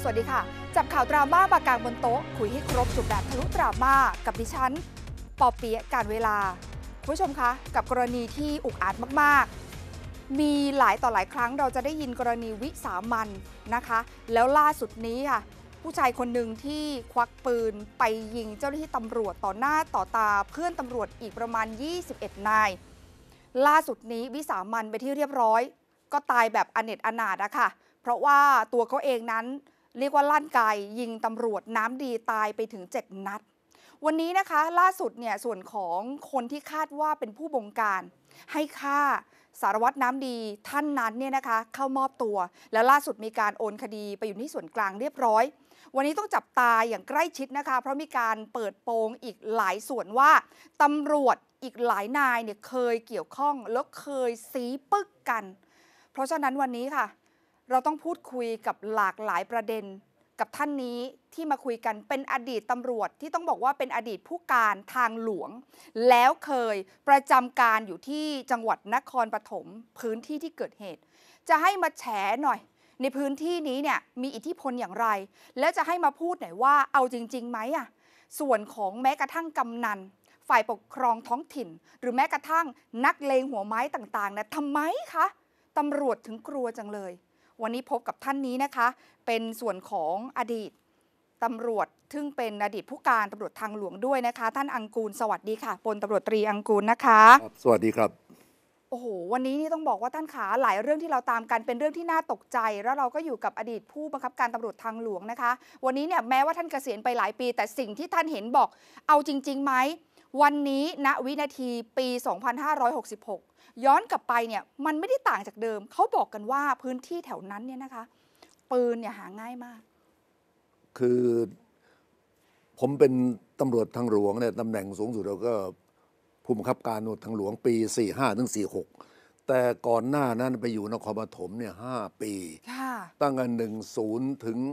สวัสดีค่ะจับข่าวดราม่ามากางบนโต๊ะคุยให้ครบจบแบบทะลุดราม่ากับดิฉันปอเปี๊ยะการเวลาคุณผู้ชมคะกับกรณีที่อุกอาจมากๆมีหลายต่อหลายครั้งเราจะได้ยินกรณีวิสามันนะคะแล้วล่าสุดนี้ค่ะผู้ชายคนหนึ่งที่ควักปืนไปยิงเจ้าหน้าที่ตำรวจต่อหน้าต่อตาเพื่อนตำรวจอีกประมาณ21นายล่าสุดนี้วิสามันไปที่เรียบร้อยก็ตายแบบอเนจอนาถอะค่ะเพราะว่าตัวเขาเองนั้นเรียกว่าลั่นไกยิงตำรวจน้ำดีตายไปถึง7นัดวันนี้นะคะล่าสุดเนี่ยส่วนของคนที่คาดว่าเป็นผู้บงการให้ฆ่าสารวัตรน้ำดีท่านนั้นเนี่ยนะคะเข้ามอบตัวแล้วล่าสุดมีการโอนคดีไปอยู่ที่ส่วนกลางเรียบร้อยวันนี้ต้องจับตาอย่างใกล้ชิดนะคะเพราะมีการเปิดโปงอีกหลายส่วนว่าตำรวจอีกหลายนายเนี่ยเคยเกี่ยวข้องแล้วเคยซี้ปึกกันเพราะฉะนั้นวันนี้ค่ะเราต้องพูดคุยกับหลากหลายประเด็นกับท่านนี้ที่มาคุยกันเป็นอดีตตำรวจที่ต้องบอกว่าเป็นอดีตผู้การทางหลวงแล้วเคยประจำการอยู่ที่จังหวัดนครปฐมพื้นที่ที่เกิดเหตุจะให้มาแฉหน่อยในพื้นที่นี้เนี่ยมีอิทธิพลอย่างไรแล้วจะให้มาพูดหน่อยว่าเอาจริงๆไหมอ่ะส่วนของแม้กระทั่งกำนันฝ่ายปกครองท้องถิ่นหรือแม้กระทั่งนักเลงหัวไม้ต่างๆนะทำไมคะตำรวจถึงกลัวจังเลยวันนี้พบกับท่านนี้นะคะเป็นส่วนของอดีตตำรวจซึ่งเป็นอดีตผู้การตำรวจทางหลวงด้วยนะคะท่านอังกูลสวัสดีค่ะพลตำรวจตรีอังกูลนะคะสวัสดีครับโอ้โหวันนี้นี่ต้องบอกว่าท่านขาหลายเรื่องที่เราตามกันเป็นเรื่องที่น่าตกใจแล้วเราก็อยู่กับอดีตผู้บังคับการตำรวจทางหลวงนะคะวันนี้เนี่ยแม้ว่าท่านเกษียณไปหลายปีแต่สิ่งที่ท่านเห็นบอกเอาจริงๆไหมวันนี้ณวินาทีปี2566ย้อนกลับไปเนี่ยมันไม่ได้ต่างจากเดิมเขาบอกกันว่าพื้นที่แถวนั้นเนี่ยนะคะปืนเนี่ยหาง่ายมากคือผมเป็นตำรวจทางหลวงเนี่ยตำแหน่งสูงสุดเราก็ผู้บังคับการตำรวจทางหลวงปี45ถึง46แต่ก่อนหน้านั้นไปอยู่นครปฐมเนี่ย5ปีตั้งแต่10ถึง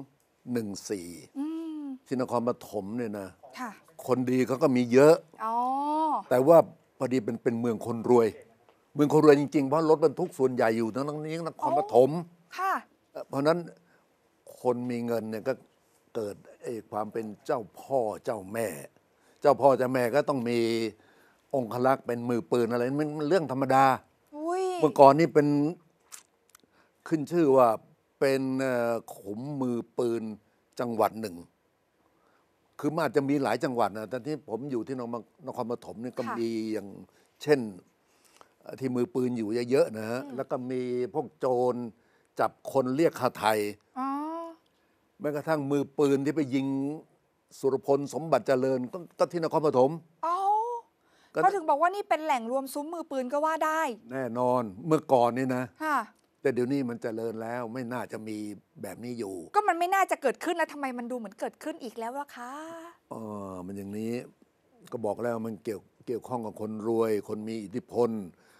14ที่นครปฐมเนี่ยนะคนดีเขาก็มีเยอะแต่ว่าพอดีเป็นเมืองคนรวยเมืองคนรวยจริงๆเพราะรถบรรทุกส่วนใหญ่อยู่ทั้งนี้นครปฐมเพราะนั้นคนมีเงินเนี่ยก็เกิดความเป็นเจ้าพ่อเจ้าแม่ เจ้าพ่อเจ้าแม่ก็ต้องมีองครักษ์เป็นมือปืนอะไรมันเรื่องธรรมดาเมื่อก่อนนี่เป็นขึ้นชื่อว่าเป็นขุมมือปืนจังหวัดหนึ่งคือมันอาจจะมีหลายจังหวัดนะแต่ที่ผมอยู่ที่นครปฐมนี่ก็มีอย่างเช่นที่มือปืนอยู่เยอะๆนะฮะแล้วก็มีพวกโจรจับคนเรียกค่าไทยแม้กระทั่งมือปืนที่ไปยิงสุรพลสมบัติเจริญก็ที่นครปฐมเขาถึงบอกว่านี่เป็นแหล่งรวมซุ้มมือปืนก็ว่าได้แน่นอนเมื่อก่อนนี่นะแต่เดี๋ยวนี้มันเจริญแล้วไม่น่าจะมีแบบนี้อยู่ก็มันไม่น่าจะเกิดขึ้นแล้วทำไมมันดูเหมือนเกิดขึ้นอีกแล้วล่ะคะมันอย่างนี้ก็บอกแล้วมันเกี่ยวข้องกับคนรวยคนมีอิทธิพล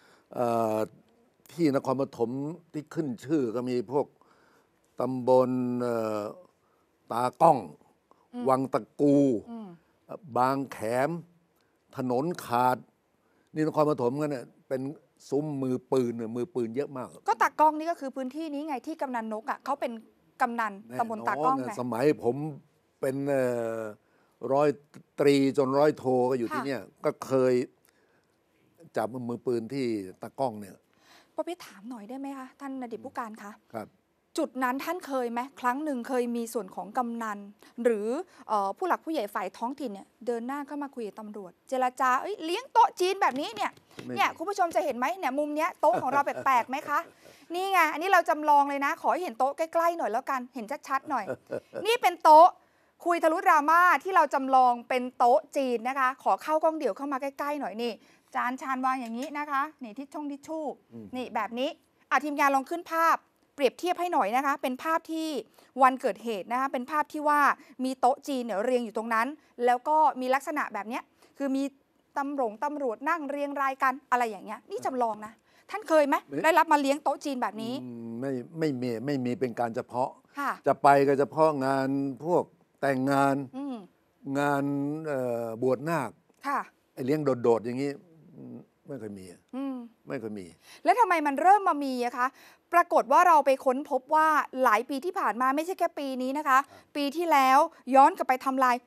ที่นครปฐมที่ขึ้นชื่อก็มีพวกตำบลตาก้องวังตะกูบางแขมถนนขาดนี่นครปฐมกันเนี่ยเป็นซุ้มมือปืนเยอะมากก็ตากล้องนี่ก็คือพื้นที่นี้ไงที่กำนันนกอ่ะเขาเป็นกำนันตำบลตากล้องไงสมัยผมเป็นร้อยตรีจนร้อยโทก็อยู่ที่เนี่ยก็เคยจับมือปืนที่ตากล้องเนี่ยพ่อพี่ถามหน่อยได้ไหมคะท่านอดีตผู้การคะครับจุดนั้นท่านเคยไหมครั้งหนึ่งเคยมีส่วนของกำนันหรือผู้หลักผู้ใหญ่ฝ่ายท้องถิ่นเนี่ยเดินหน้าเข้ามาคุยกับตำรวจเจรจาเลี้ยงโต๊ะจีนแบบนี้เนี่ยคุณผู้ชมจะเห็นไหมเนี่ยมุมเนี้ยโต๊ะของเราแปลกๆไหมคะนี่ไงอันนี้เราจำลองเลยนะขอให้เห็นโต๊ะใกล้ๆหน่อยแล้วกันเห็นชัดๆหน่อยนี่เป็นโต๊ะคุยทะลุดราม่าที่เราจำลองเป็นโต๊ะจีนนะคะขอเข้ากล้องเดี่ยวเข้ามาใกล้ๆหน่อยนี่จานชานวางอย่างนี้นะคะนี่ทิชชู่นี่แบบนี้ทีมงานลองขึ้นภาพเปรียบเทียบให้หน่อยนะคะเป็นภาพที่วันเกิดเหตุนะคะเป็นภาพที่ว่ามีโต๊ะจีนเนี่ยเรียงอยู่ตรงนั้นแล้วก็มีลักษณะแบบนี้คือมีตำรวจนั่งเรียงรายกันอะไรอย่างเงี้ยนี่จำลองนะท่านเคยไหมได้รับมาเลี้ยงโต๊ะจีนแบบนี้ไม่มีเป็นการเฉพาะจะไปก็เฉพาะงานพวกแต่งงานงานบวชนาคไอ้เลี้ยงโดดๆอย่างนี้ไม่เคยมีไม่เคยมีแล้วทำไมมันเริ่มมามีอะคะปรากฏว่าเราไปค้นพบว่าหลายปีที่ผ่านมาไม่ใช่แค่ปีนี้นะคะปีที่แล้วย้อนกลับไปทำลาย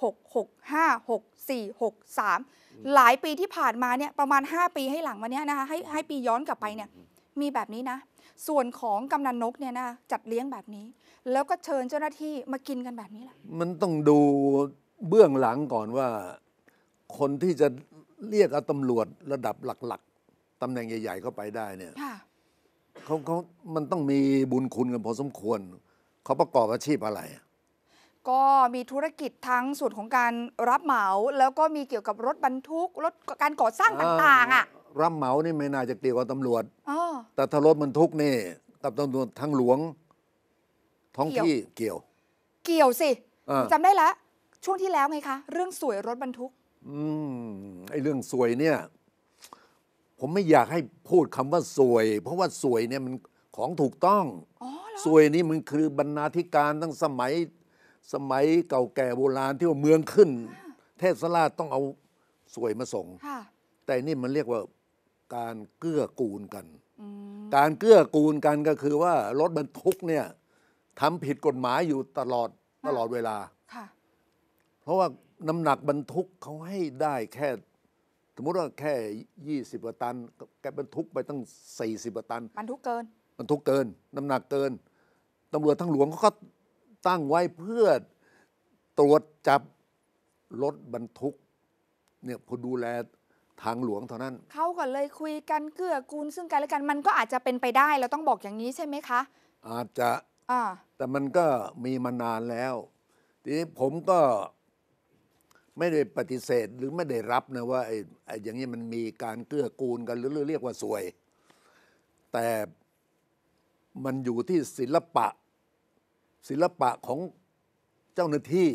66656463หลายปีที่ผ่านมาเนี่ยประมาณ5ปีให้หลังมาเนี้ยนะคะให้ปีย้อนกลับไปเนี่ยมีแบบนี้นะส่วนของกำนันนกเนี่ยนะจัดเลี้ยงแบบนี้แล้วก็เชิญเจ้าหน้าที่มากินกันแบบนี้แหละมันต้องดูเบื้องหลังก่อนว่าคนที่จะเรียกเอาตำรวจระดับหลักๆตำแหน่งใหญ่ๆเข้าไปได้เนี่ยเขามันต้องมีบุญคุณกันพอสมควรเขาประกอบอาชีพอะไรก็มีธุรกิจทั้งส่วนของการรับเหมาแล้วก็มีเกี่ยวกับรถบรรทุกรถการก่อสร้างต่างๆรับเหมานี่ไม่น่าจะเกี่ยวกับตำรวจแต่ถ้ารถบรรทุกนี่กับตำรวจทางหลวงท้องที่เกี่ยวสิจำได้แล้วช่วงที่แล้วไงคะเรื่องสวยรถบรรทุกไอ้เรื่องสวยเนี่ยผมไม่อยากให้พูดคำว่าสวยเพราะว่าสวยเนี่ยมันของถูกต้องสวยนี่มันคือบรรณาธิการตั้งสมัยเก่าแก่โบราณที่ว่าเมืองขึ้นเทพสราชต้องเอาสวยมาส่งแต่นี่มันเรียกว่าการเกื้อกูลกันการเกื้อกูลกันก็คือว่ารถบรรทุกเนี่ยทำผิดกฎหมายอยู่ตลอดเวลาเพราะว่าน้ำหนักบรรทุกเขาให้ได้แค่สมมติว่าแค่20 กว่าตันแกบรรทุกไปตั้ง40 กว่าตันบรรทุกเกินน้ำหนักเกินตำรวจทางหลวงเขาก็ตั้งไว้เพื่อตรวจจับรถบรรทุกเนี่ยผู้ดูแลทางหลวงเท่านั้นเขาก็เลยคุยกันเกื้อกูลซึ่งกันและกันมันก็อาจจะเป็นไปได้เราต้องบอกอย่างนี้ใช่ไหมคะอาจจะแต่มันก็มีมานานแล้วทีนี้ผมก็ไม่ได้ปฏิเสธหรือไม่ได้รับนะว่าไอ้อย่างนี้มันมีการเกื้อกูลกันหรือเรียกว่าสวยแต่มันอยู่ที่ศิลปะของเจ้าหน้าที่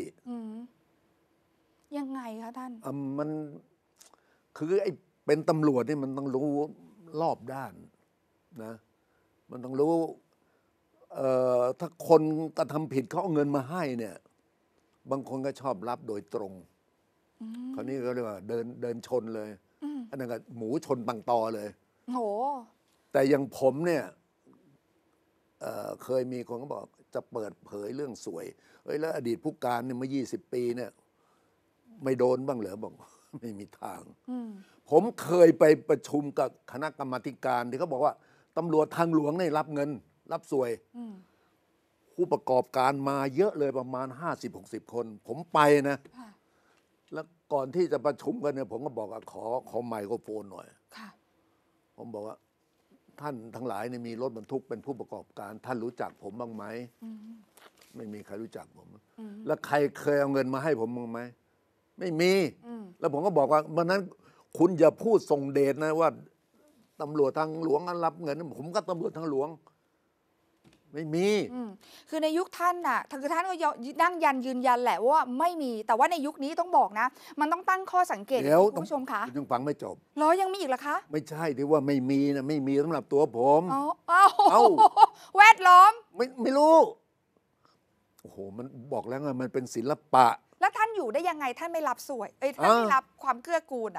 ยังไงคะท่านมันคือไอ้เป็นตำรวจนี่มันต้องรู้รอบด้านนะมันต้องรู้ถ้าคนกระทำผิดเขาเอาเงินมาให้เนี่ยบางคนก็ชอบรับโดยตรงคราวนี้ก็เรียกว่าเดินชนเลยอันนั้นก็หมูชนปังตอเลยโหแต่อย่างผมเนี่ยเคยมีคนก็บอกจะเปิดเผยเรื่องสวยแล้วอดีตผู้การเนี่ยเมื่อ20 ปีเนี่ยไม่โดนบ้างเหรอบอกไม่มีทางผมเคยไปประชุมกับคณะกรรมาการที่เขาบอกว่าตำรวจทางหลวงเนี่ยรับเงินรับสวยผู้ประกอบการมาเยอะเลยประมาณ50-60 คนผมไปนะแล้วก่อนที่จะประชุมกันเนี่ยผมก็บอกว่าขอไมโครโฟนหน่อยผมบอกว่าท่านทั้งหลายเนี่ยมีรถบรรทุกเป็นผู้ประกอบการท่านรู้จักผมบ้างไหมไม่มีใครรู้จักผมแล้วใครเคยเอาเงินมาให้ผมบ้างไหมไม่มีแล้วผมก็บอกว่าวันนั้นคุณอย่าพูดส่งเดชนะว่าตำรวจทางหลวงรับเงินผมก็ตำรวจทางหลวงไม่มีคือในยุคท่านน่ะคือท่านก็นั่งยืนยันแหละว่าไม่มีแต่ว่าในยุคนี้ต้องบอกนะมันต้องตั้งข้อสังเกตคุณผู้ชมคะยังฟังไม่จบยังมีอีกเหรอคะไม่ใช่ที่ว่าไม่มีนะไม่มีสำหรับตัวผมแวดล้อมไม่รู้โอ้โหมันบอกแล้วไงมันเป็นศิลปะแล้วท่านอยู่ได้ยังไงท่านไม่รับสวยท่านไม่รับความเกื้อกูล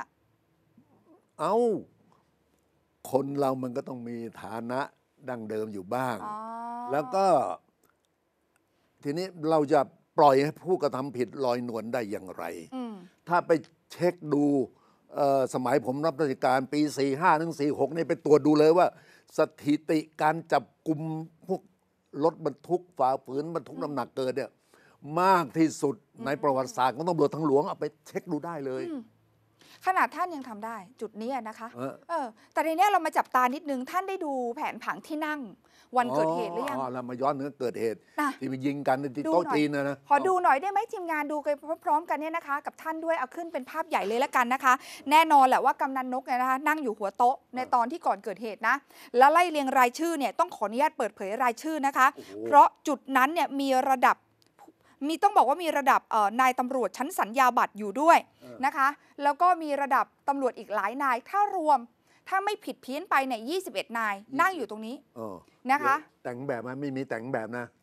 คนเรามันก็ต้องมีฐานะดั้งเดิมอยู่บ้างแล้วก็ทีนี้เราจะปล่อยให้ผู้กระทำผิดลอยนวลได้อย่างไรถ้าไปเช็คดูสมัยผมรับราชการปี45 ถึง 46นี่ไปตรวจดูเลยว่าสถิติการจับกุมพวกรถบรรทุกฝ่าฝืนบรรทุกน้ำหนักเกินเนี่ยมากที่สุดในประวัติศาสตร์ของตำรวจทางหลวงเอาไปเช็คดูได้เลยขนาดท่านยังทำได้จุดนี้นะคะแต่ในนี้เรามาจับตานิดนึงท่านได้ดูแผนผังที่นั่งวันเกิดเหตุหรือยังเรามาย้อนเนื้อเกิดเหตุที่ไปยิงกันที่โต๊ะจีนนะขอดูหน่อยได้ไหมทีมงานดูไปพร้อมๆกันเนี่ยนะคะกับท่านด้วยเอาขึ้นเป็นภาพใหญ่เลยละกันนะคะแน่นอนแหละว่ากำนันนกเนี่ยนะคะนั่งอยู่หัวโต๊ะในตอนที่ก่อนเกิดเหตุนะแล้วไล่เรียงรายชื่อเนี่ยต้องขออนุญาตเปิดเผยรายชื่อนะคะเพราะจุดนั้นเนี่ยมีระดับต้องบอกว่ามีระดับนายตำรวจชั้นสัญญาบัตรอยู่ด้วยนะคะแล้วก็มีระดับตำรวจอีกหลายนายถ้าไม่ผิดเพี้ยนไปเนี่ย21 นายนั่งอยู่ตรงนี้นะคะแต่งแบบมันไม่มีแต่งแบบนะ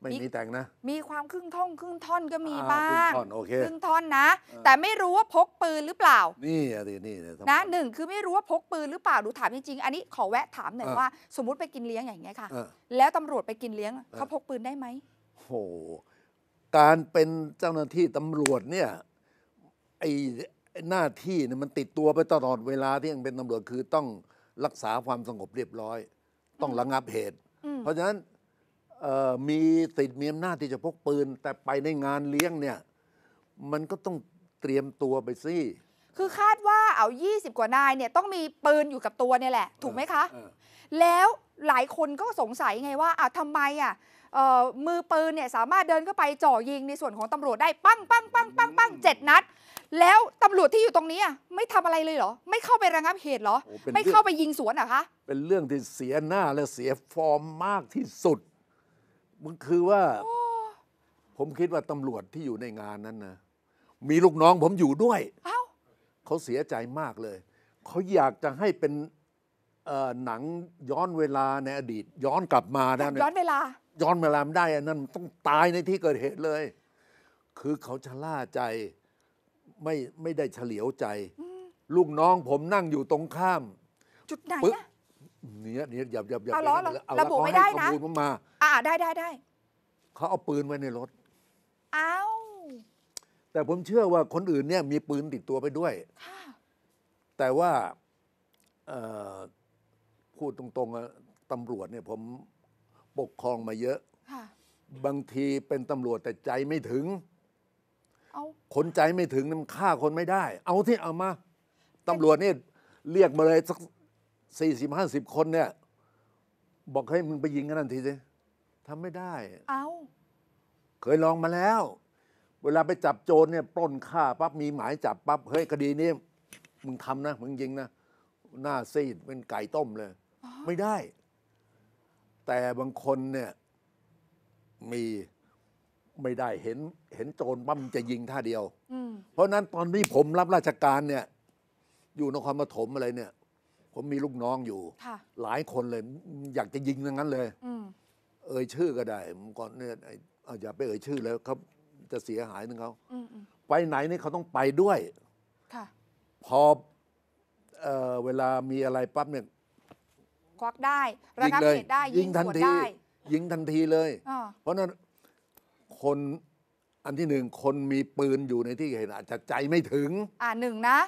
ไม่มีแต่งนะมีความครึ่งท่อนก็มีบ้าครึ่งงท่อนโอเคครึ่งท่อนนะแต่ไม่รู้ว่าพกปืนหรือเปล่านี่อะดินี่นะหนึ่งคือไม่รู้ว่าพกปืนหรือเปล่าดูถามจริงๆอันนี้ขอแวะถามหน่อยว่าสมมุติไปกินเลี้ยงอย่างเงี้ยค่ะแล้วตำรวจไปกินเลี้ยงเขาพกปืนได้ไหมโหการเป็นเจ้าหน้าที่ตำรวจเนี่ยไอ้หน้าที่เนี่ยมันติดตัวไปตลอดเวลาที่ยังเป็นตำรวจคือต้องรักษาความสงบเรียบร้อยต้องระงับเหตุเพราะฉะนั้นมีสิทธิ์มีอำนาจที่จะพกปืนแต่ไปในงานเลี้ยงเนี่ยมันก็ต้องเตรียมตัวไปสิคือคาดว่าเอา20 กว่านายเนี่ยต้องมีปืนอยู่กับตัวเนี่ยแหละถูกไหมคะแล้วหลายคนก็สงสัยไงว่าทำไมมือปืนเนี่ยสามารถเดินเข้าไปจ่อยิงในส่วนของตำรวจได้ปัง7 นัดแล้วตำรวจที่อยู่ตรงนี้ไม่ทำอะไรเลยเหรอไม่เข้าไประงับเหตุเหรอไม่เข้าไปยิงสวนเหรอคะเป็นเรื่องที่เสียหน้าและเสียฟอร์มมากที่สุดมันคือว่าผมคิดว่าตำรวจที่อยู่ในงานนั้นนะมีลูกน้องผมอยู่ด้วยเขาเสียใจมากเลยเขาอยากจะให้เป็นหนังย้อนเวลาในอดีตย้อนกลับมาได้ย้อนเวลาไม่ได้นั่นต้องตายในที่เกิดเหตุเลยคือเขาชะล่าใจไม่ได้เฉลียวใจลูกน้องผมนั่งอยู่ตรงข้ามจุดไหนเนี่ยอย่าเอาระบุไม่ได้นะมาได้เขาเอาปืนไว้ในรถอ้าวแต่ผมเชื่อว่าคนอื่นเนี่ยมีปืนติดตัวไปด้วยแต่ว่าพูดตรงๆตำรวจเนี่ยผมปกครองมาเยอะบางทีเป็นตำรวจแต่ใจไม่ถึงคนใจไม่ถึงมันฆ่าคนไม่ได้เอาที่เอามาตำรวจนี่เรียกมาเลยสัก40-50 คนเนี่ยบอกให้มึงไปยิงกันนั่นทีสิทำไม่ได้เคยลองมาแล้วเวลาไปจับโจรเนี่ยปล้นฆ่าปั๊บมีหมายจับปั๊บเฮ้ยคดีนี้มึงทำนะมึงยิงนะหน้าซีดเป็นไก่ต้มเลยไม่ได้แต่บางคนเนี่ยมีไม่ได้เห็นโจรปั๊มจะยิงท่าเดียวเพราะนั้นตอนนี้ผมรับราชการเนี่ยอยู่นครปฐมอะไรเนี่ยผมมีลูกน้องอยู่หลายคนเลยอยากจะยิงอย่างนั้นเลยเอ่ยชื่อก็ได้ก่อนเนี่ยอย่าไปเอ่ยชื่อแล้วเขาจะเสียหายนึงเขาไปไหนนี่เขาต้องไปด้วยพอเวลามีอะไรปั๊บเนี่ยควักได้ระงับเหตุได้ยิงทันทีเลยเพราะนั้นคนอันที่หนึ่งคนมีปืนอยู่ในที่เห็นอาจจะใจไม่ถึงหนึ่งนะ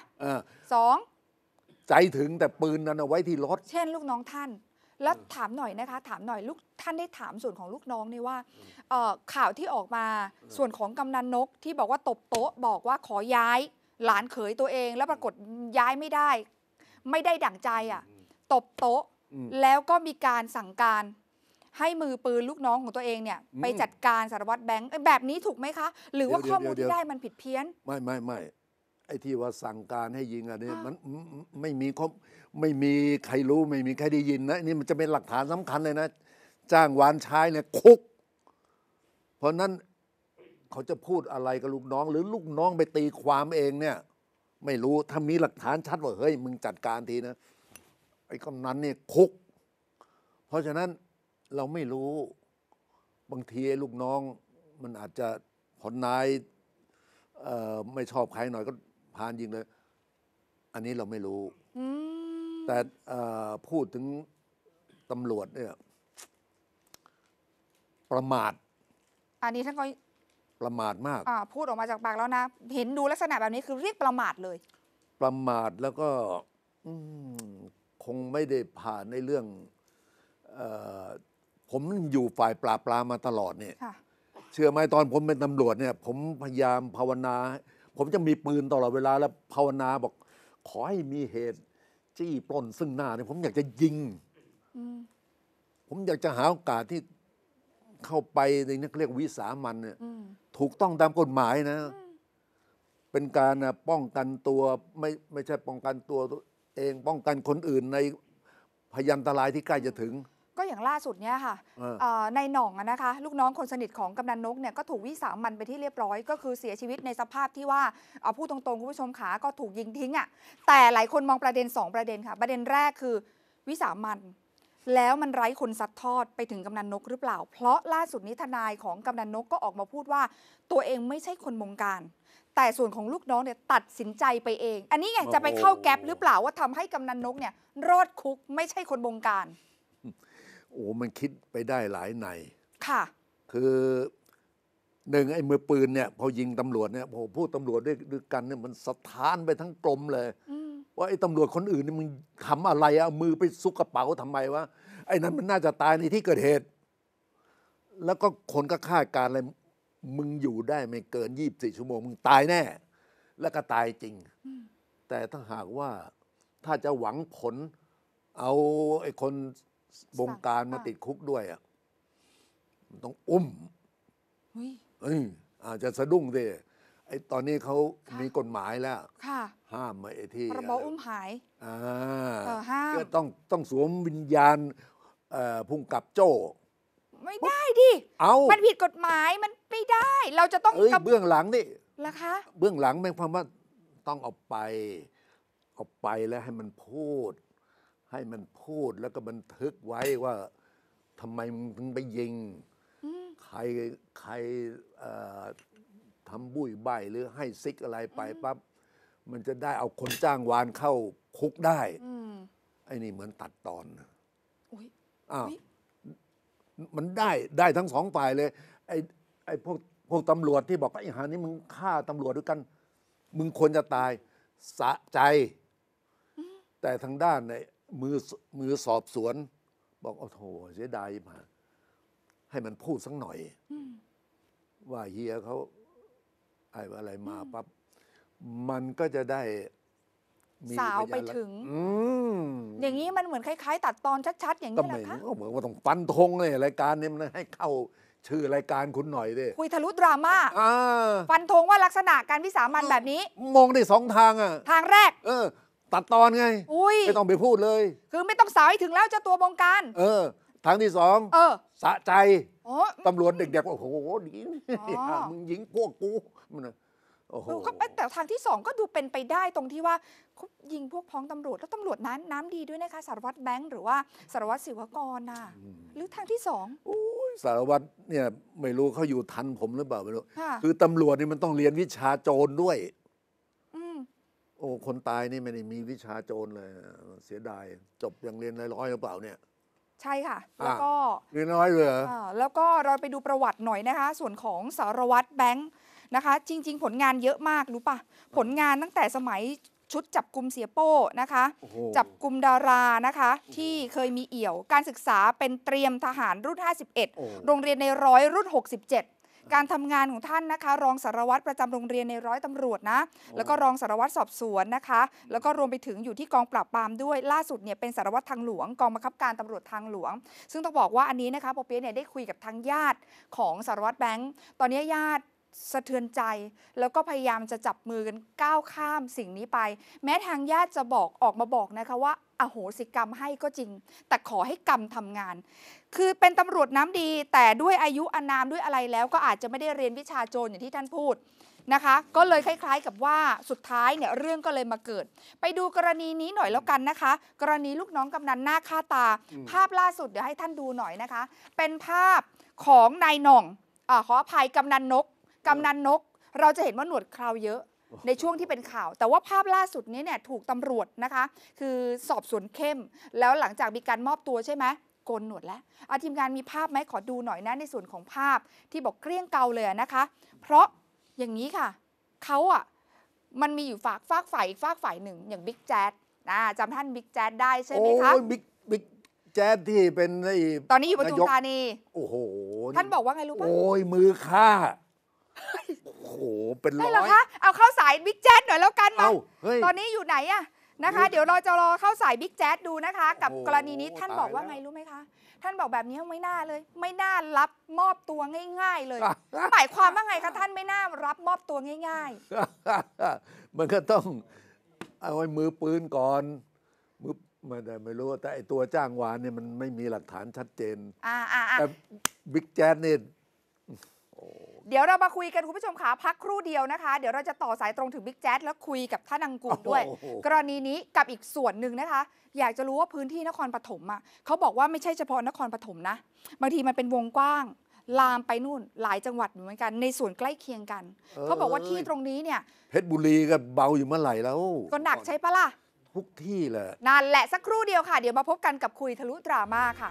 2 ใจถึงแต่ปืนนั้นเอาไว้ที่รถเช่นลูกน้องท่านแล้วถามหน่อยนะคะถามหน่อยลูกท่านได้ถามส่วนของลูกน้องนี่ว่าข่าวที่ออกมาส่วนของกำนันนกที่บอกว่าตบโต๊ะบอกว่าขอย้ายหลานเขยตัวเองแล้วปรากฏย้ายไม่ได้ดั่งใจตบโต๊ะแล้วก็มีการสั่งการให้มือปืนลูกน้องของตัวเองเนี่ยไปจัดการสารวัตรแบงค์แบบนี้ถูกไหมคะหรือว่าข้อมูลที่ได้มันผิดเพี้ยนไม่ไอ้ที่ว่าสั่งการให้ยิงอันนี้มันไม่มีใครรู้ไม่มีใครได้ยินนะนี่มันจะเป็นหลักฐานสำคัญเลยนะจ้างวานชายเนี่ยคุกเพราะนั้นเขาจะพูดอะไรกับลูกน้องหรือลูกน้องไปตีความเองเนี่ยไม่รู้ถ้ามีหลักฐานชัดว่าเฮ้ยมึงจัดการทีนะไอ้กำนันเนี่ยคุกเพราะฉะนั้นเราไม่รู้บางทีลูกน้องมันอาจจะผลนายไม่ชอบใครหน่อยก็พานยิงเลยอันนี้เราไม่รู้แต่พูดถึงตำรวจเนี่ยประมาทอันนี้ท่านก็ประมาทมากพูดออกมาจากปากแล้วนะเห็นดูลักษณะแบบนี้คือเรียกประมาทเลยประมาทแล้วก็คงไม่ได้ผ่านในเรื่องผมอยู่ฝ่ายปราบปรามมาตลอดเนี่ยเชื่อไหมตอนผมเป็นตำรวจเนี่ยผมพยายามภาวนาผมจะมีปืนตลอดเวลาแล้วภาวนาบอกขอให้มีเหตุจี้ปล้นซึ่งหน้าเนี่ยผมอยากจะยิงผมอยากจะหาโอกาสที่เข้าไปในนักเรียกวิสามันเนี่ยถูกต้องตามกฎหมายนะเป็นการป้องกันตัวไม่ใช่ป้องกันตัวเองป้องกันคนอื่นในพยันตรายที่ใกล้จะถึงก็อย่างล่าสุดเนี่ยค่ะในหน่องนะคะลูกน้องคนสนิทของกำนันนกเนี่ยก็ถูกวิสามันไปที่เรียบร้อยก็คือเสียชีวิตในสภาพที่ว่าพูดตรงๆคุณผู้ชมขาก็ถูกยิงทิ้งแต่หลายคนมองประเด็น2 ประเด็นค่ะประเด็นแรกคือวิสามันแล้วมันไร้คนซัดทอดไปถึงกำนันนกหรือเปล่าเพราะล่าสุดนี้ทนายของกำนันนกก็ออกมาพูดว่าตัวเองไม่ใช่คนบงการแต่ส่วนของลูกน้องเนี่ยตัดสินใจไปเอง อันนี้ไงจะไปเข้าแก๊ปหรือเปล่าว่าทำให้กำนันนกเนี่ยรอดคุกไม่ใช่คนบงการโอ้มันคิดไปได้หลายในค่ะคือหนึ่งไอ้มือปืนเนี่ยพอยิงตำรวจเนี่ยพอพูดตำรวจด้วยกันเนี่ยมันสะท้านไปทั้งกรมเลยว่าไอ้ตำรวจคนอื่นนี่มึงทำอะไรเอามือไปซุกกระเป๋าทำไมวะไอ้นั้นมันน่าจะตายในที่เกิดเหตุแล้วก็คนก็คาดการณ์อะไรมึงอยู่ได้ไม่เกิน24 ชั่วโมงมึงตายแน่แล้วก็ตายจริงแต่ถ้าหากว่าถ้าจะหวังผลเอาไอ้คนบงการมาติดคุกด้วยอ่ะมันต้องอาจจะสะดุ้งสิไอ้ตอนนี้เขามีกฎหมายแล้วห้ามไอ้ที่พรบอุ้มหายห้ามก็ต้องสวมวิญญาณพุ่งกับโจ้ไม่ได้ดิมันผิดกฎหมายมันไม่ได้เราจะต้องเบื้องหลังนี่ล่ะคะเบื้องหลังหมายความว่าต้องเอาไปแล้วให้มันพูดแล้วก็บันทึกไว้ว่าทำไมมึงถึงไปยิงใครทำบุ้ยใบหรือให้ซิกอะไรไปปั๊บมันจะได้เอาคนจ้างวานเข้าคุกได้ไอ้นี่เหมือนตัดตอนมันได้ทั้งสองฝ่ายเลยไอ้พวกตำรวจที่บอกไอ้หานี่มึงฆ่าตำรวจด้วยกันมึงควรจะตายสะใจแต่ทางด้านในมือสอบสวนบอกโอ้โหเสียดายมาให้มันพูดสักหน่อยว่าเฮียเขาอะไรมาปั๊บมันก็จะได้สาวไปถึงอย่างนี้มันเหมือนคล้ายๆตัดตอนชัดๆอย่างนี้แหละคะก็เหมือนว่าต้องฟันธงเลยรายการนี้มันให้เข้าชื่อรายการคุณหน่อยดิคุยทะลุดราม่าฟันธงว่าลักษณะการวิสามันแบบนี้มองได้สองทางอ่ะทางแรกตัดตอนไงไม่ต้องไปพูดเลยคือไม่ต้องสาวให้ถึงแล้วเจ้าตัวบงการทางที่สองสะใจตำรวจเด็กๆโอ้โหดีมึงยิงพวกกูมันโอ้โหแต่ทางที่สองก็ดูเป็นไปได้ตรงที่ว่าเขายิงพวกพ้องตำรวจแล้วตำรวจน้ำดีด้วยนะคะสารวัตรแบงค์หรือว่าสารวัตรศิวกรน่ะหรือทางที่สองสารวัตรเนี่ยไม่รู้เขาอยู่ทันผมหรือเปล่าไม่รู้คือตำรวจนี่มันต้องเรียนวิชาโจรด้วยโอ้คนตายนี่ไม่ได้มีวิชาโจรเลยเสียดายจบยังเรียนร้อยหรือเปล่าเนี่ยใช่ค่ะแล้วก็เรียนน้อยเลยแล้วก็เราไปดูประวัติหน่อยนะคะส่วนของสารวัตรแบงค์นะคะจริงๆผลงานเยอะมากรู้ป่ะผลงานตั้งแต่สมัยชุดจับกลุ่มเสียโป้นะคะจับกลุ่มดารานะคะที่เคยมีเอี่ยวการศึกษาเป็นเตรียมทหารรุ่น51โรงเรียนในร้อยรุ่น67การทำงานของท่านนะคะรองสารวัตรประจำโรงเรียนในร้อยตำรวจนะแล้วก็รองสารวัตรสอบสวนนะคะแล้วก็รวมไปถึงอยู่ที่กองปราบปรามด้วยล่าสุดเนี่ยเป็นสารวัตรทางหลวงกองบังคับการตำรวจทางหลวงซึ่งต้องบอกว่าอันนี้นะคะปอเปี๊ยะเนี่ยได้คุยกับทางญาติของสารวัตรแบงค์ตอนนี้ญาติสะเทือนใจแล้วก็พยายามจะจับมือกันก้าวข้ามสิ่งนี้ไปแม้ทางญาติจะออกมาบอกนะคะว่าอโหสิกรรมให้ก็จริงแต่ขอให้กรรมทำงานคือเป็นตำรวจน้ำดีแต่ด้วยอายุอานามด้วยอะไรแล้วก็อาจจะไม่ได้เรียนวิชาโจรอย่างที่ท่านพูดนะคะก็เลยคล้ายๆกับว่าสุดท้ายเนี่ยเรื่องก็เลยมาเกิดไปดูกรณีนี้หน่อยแล้วกันนะคะกรณีลูกน้องกำนันหน้าฆ่าตาภาพล่าสุดเดี๋ยวให้ท่านดูหน่อยนะคะเป็นภาพของนายหน่องขออภัยกำนันนกเราจะเห็นว่าหนวดเคราเยอะในช่วงที่เป็นข่าวแต่ว่าภาพล่าสุดนี้เนี่ยถูกตำรวจนะคะคือสอบสวนเข้มแล้วหลังจากมีการมอบตัวใช่ไหมโกนหนวดแล้วทีมงานมีภาพไหมขอดูหน่อยนะในส่วนของภาพที่บอกเกลี้ยงเกาเลยนะคะเพราะอย่างนี้ค่ะเขามันมีอยู่ฝากฝ่ายอีกฝากฝ่ายหนึ่งอย่างบิ๊กแจ๊ดจำท่านบิ๊กแจ๊ดได้ใช่ไหมคะบิ๊กแจ๊ดที่เป็นตอนนี้อยู่ปทุมธานีโอ้โหท่านบอกว่าไงรู้ป่ะโอ้ยมือฆ่าโอ้โหเป็นร้อยได้เหรอคะเอาเข้าสายบิ๊กแจ๊ดหน่อยแล้วกันมาตอนนี้อยู่ไหนนะคะเดี๋ยวเราจะรอเข้าสายบิ๊กแจ๊ดดูนะคะกับกรณีนี้ท่านบอกว่าไงรู้ไหมคะท่านบอกแบบนี้ไม่น่าเลยไม่น่ารับมอบตัวง่ายๆเลยหมายความว่าไงคะท่านไม่น่ารับมอบตัวง่ายๆมันก็ต้องเอาไว้มือปืนก่อนไม่รู้แต่ไอตัวจ้างวานเนี่ยมันไม่มีหลักฐานชัดเจนแต่บิ๊กแจ๊ดเนี่ยเดี๋ยวเรามาคุยกันคุณผู้ชมขาพักครู่เดียวนะคะเดี๋ยวเราจะต่อสายตรงถึงบิ๊กแจ๊ดแล้วคุยกับท่านอังกูลด้วยกรณีนี้กับอีกส่วนหนึ่งนะคะอยากจะรู้ว่าพื้นที่นครปฐมอ่ะเขาบอกว่าไม่ใช่เฉพาะนครปฐมนะบางทีมันเป็นวงกว้างลามไปนู่นหลายจังหวัดเหมือนกันในส่วนใกล้เคียงกันเขาบอกว่าที่ตรงนี้เนี่ยเพชรบุรีก็เบาอยู่เมื่อไหร่แล้วก็หนักใช่ปะล่ะทุกที่แหละนั่นแหละสักครู่เดียวค่ะเดี๋ยวมาพบกันกับคุยทะลุดราม่าค่ะ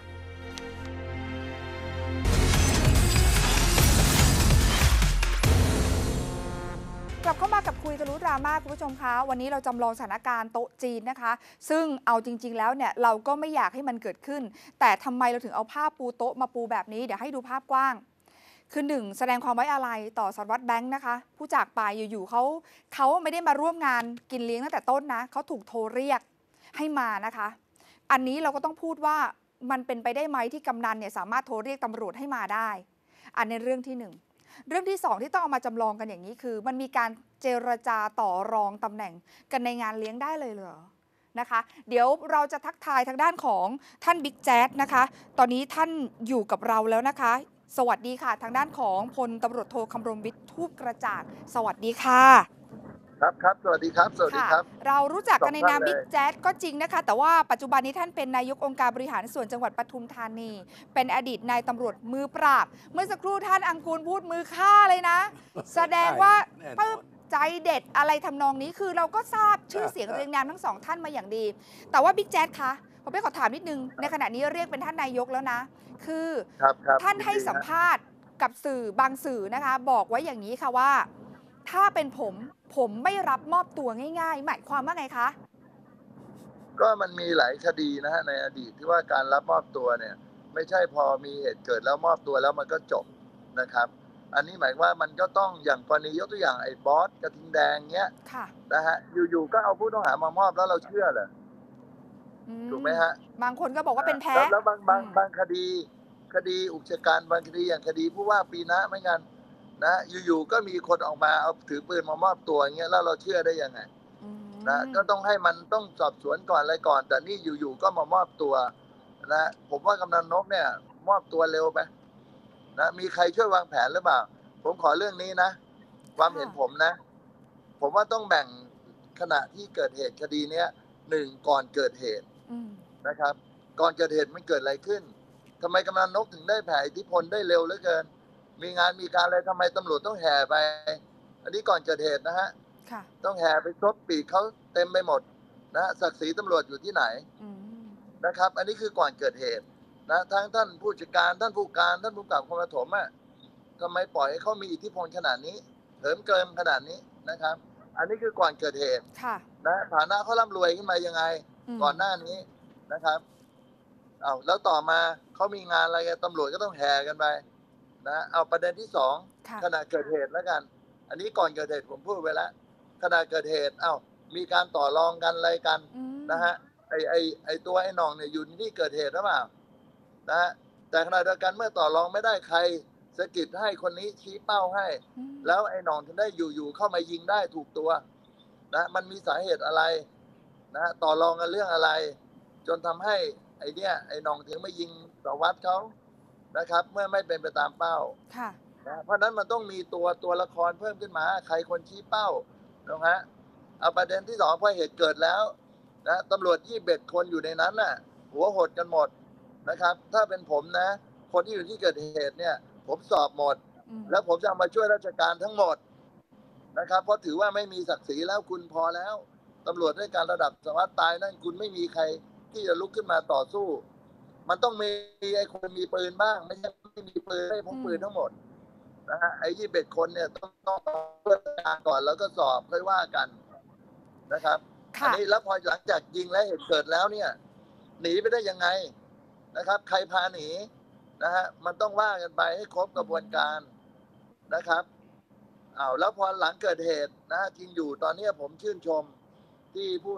กลับเข้ามากับคุยทะลุดราม่าคุณผู้ชมคะวันนี้เราจำลองสถานการณ์โต๊ะจีนนะคะซึ่งเอาจริงๆแล้วเนี่ยเราก็ไม่อยากให้มันเกิดขึ้นแต่ทำไมเราถึงเอาผ้าปูโต๊ะมาปูแบบนี้เดี๋ยวให้ดูภาพกว้างคือ1แสดงความไว้อาลัยต่อสารวัตรแบงค์นะคะผู้จากไปอยู่ๆเขาไม่ได้มาร่วมงานกินเลี้ยงตั้งแต่ต้นนะเขาถูกโทรเรียกให้มานะคะอันนี้เราก็ต้องพูดว่ามันเป็นไปได้ไหมที่กำนันเนี่ยสามารถโทรเรียกตำรวจให้มาได้อันในเรื่องที่1เรื่องที่2ที่ต้องเอามาจำลองกันอย่างนี้คือมันมีการเจรจาต่อรองตำแหน่งกันในงานเลี้ยงได้เลยเหรอนะคะเดี๋ยวเราจะทักทายทางด้านของท่านบิ๊กแจ๊ดนะคะตอนนี้ท่านอยู่กับเราแล้วนะคะสวัสดีค่ะทางด้านของพลตำรวจโทคำรณวิทย์ทูปกระจ่างสวัสดีค่ะครับสวัสดีครับสวัสดีครับเรารู้จักกันในนามบิ๊กแจ๊ดก็จริงนะคะแต่ว่าปัจจุบันนี้ท่านเป็นนายกองค์การบริหารส่วนจังหวัดปทุมธานีเป็นอดีตนายตำรวจมือปราบเมื่อสักครู่ท่านอังกูลพูดมือฆ่าเลยนะแสดงว่าปึ๊บใจเด็ดอะไรทำนองนี้คือเราก็ทราบชื่อเสียงเรียงนามทั้งสองท่านมาอย่างดีแต่ว่าบิ๊กแจ๊ดคะผมไปขอถามนิดนึงในขณะนี้เรียกเป็นท่านนายกแล้วนะคือท่านให้สัมภาษณ์กับสื่อบางสื่อนะคะบอกไว้อย่างนี้ค่ะว่าถ้าเป็นผมไม่รับมอบตัวง่ายๆหมายความว่าไงคะก็มันมีหลายคดีนะฮะในอดีตที่ว่าการรับมอบตัวเนี่ยไม่ใช่พอมีเหตุเกิดแล้วมอบตัวแล้วมันก็จบนะครับอันนี้หมายว่ามันก็ต้องอย่างกรณียกตัวอย่างไอ้บอสกระทิงแดงเงี้ยนะฮะอยู่ๆก็เอาผู้ต้องหามามอบแล้วเราเชื่อเหรอถูกไหมฮะบางคนก็บอกว่าเป็นแพ้แล้วบางคดีอุกชะกันบางคดีอย่างคดีผู้ว่าปีนะไม่งั้นนะอยู่ๆก็มีคนออกมาเอาถือปืนมามอบตัวอย่างเงี้ยแล้วเราเชื่อได้ยังไงนะก็ต้องให้มันต้องสอบสวนก่อนอะไรก่อนแต่นี่อยู่ๆก็มามอบตัวนะผมว่ากำนันนกเนี่ยมอบตัวเร็วไปนะมีใครช่วยวางแผนหรือเปล่าผมขอเรื่องนี้นะความเห็นผมนะผมว่าต้องแบ่งขณะที่เกิดเหตุคดีเนี้ย1ก่อนเกิดเหตุนะครับก่อนเกิดเหตุมันเกิดอะไรขึ้นทำไมกำนันนกถึงได้แผ่อิทธิพลได้เร็วเหลือเกินมีงานมีการอะไรทำไมตำรวจต้องแห่ไปอันนี้ก่อนเกิดเหตุนะฮะต้องแห่ไปซบปีกเขาเต็มไปหมดนะศักดิ์ศรีตำรวจอยู่ที่ไหนนะครับอันนี้คือก่อนเกิดเหตุนะทั้งท่านผู้จัดการท่านผู้การท่านผู้กำกับนครปฐมอ่ะทำไมปล่อยให้เขามีอิทธิพลขนาดนี้เหิมเกิมขนาดนี้นะครับอันนี้คือก่อนเกิดเหตุนะฐานะเขาร่ำรวยขึ้นมายังไงก่อนหน้านี้นะครับเอาแล้วต่อมาเขามีงานอะไรกันตำรวจก็ต้องแห่กันไปนะเอาประเด็นที่2ขณะเกิดเหตุแล้วกันอันนี้ก่อนเกิดเหตุผมพูดไว้แล้วขณะเกิดเหตุมีการต่อรองกันอะไรกันนะฮะไอตัวไอ้น้องเนี่ยอยู่ที่เกิดเหตุหรือเปล่านะฮะแต่ขณะเดียวกันเมื่อต่อรองไม่ได้ใครสะกิดให้คนนี้ชี้เป้าให้แล้วไอ้น้องถึงได้อยู่เข้ามายิงได้ถูกตัวนะมันมีสาเหตุอะไรนะต่อรองกันเรื่องอะไรจนทำให้ไอ้เนี่ยไอ้น้องถึงไม่ยิงสารวัตรเขานะครับเมื่อไม่เป็นไปตามเป้านะเพราะนั้นมันต้องมีตัวละครเพิ่มขึ้นมาใครคนชี้เป้านะฮะเอาประเด็นที่2พอเหตุเกิดแล้วนะตำรวจ21คนอยู่ในนั้นน่ะหัวหดกันหมดนะครับถ้าเป็นผมนะคนที่อยู่ที่เกิดเหตุเนี่ยผมสอบหมดแล้วผมจะเอามาช่วยราชการทั้งหมดนะครับเพราะถือว่าไม่มีศักดิ์ศรีแล้วคุณพอแล้วตำรวจด้วยการระดับสารวัตรตายนั่นคุณไม่มีใครที่จะลุกขึ้นมาต่อสู้มันต้องมีไอ้คนมีปืนบ้างไม่ใช่ไม่มีปืนไม่พกปืนทั้งหมดนะฮะไอ้21คนเนี่ยต้องเพื่อการก่อนแล้วก็สอบค่อยว่ากันนะครับอันนี้แล้วพอหลังจากยิงและเหตุเกิดแล้วเนี่ยหนีไปได้ยังไงนะครับใครพาหนีนะฮะมันต้องว่ากันไปให้ครบกระบวนการนะครับแล้วพอหลังเกิดเหตุนะฮะจริงอยู่ตอนนี้ผมชื่นชมที่ผู้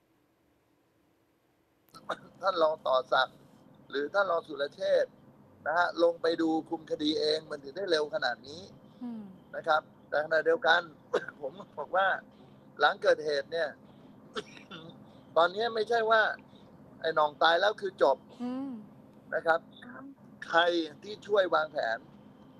ท่านรองต่อศักดิ์หรือท่านรองสุรเชษฐ์นะฮะลงไปดูคุมคดีเองมันถึงได้เร็วขนาดนี้นะครับแต่ขณะเดียวกัน ผมบอกว่าหลังเกิดเหตุเนี่ย ตอนนี้ไม่ใช่ว่าไอ้หน่องตายแล้วคือจบนะครับใครที่ช่วยวางแผน